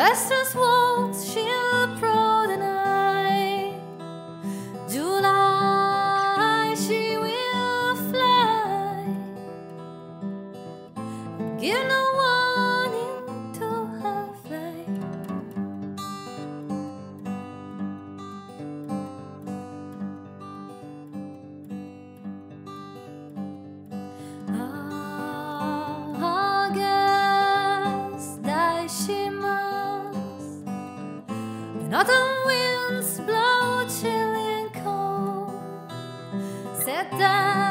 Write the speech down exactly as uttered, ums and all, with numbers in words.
restless waltz she'll prod the night. July she will fly, give no warning to her flight. August die she must, when autumn winds blow chilly and cold, set down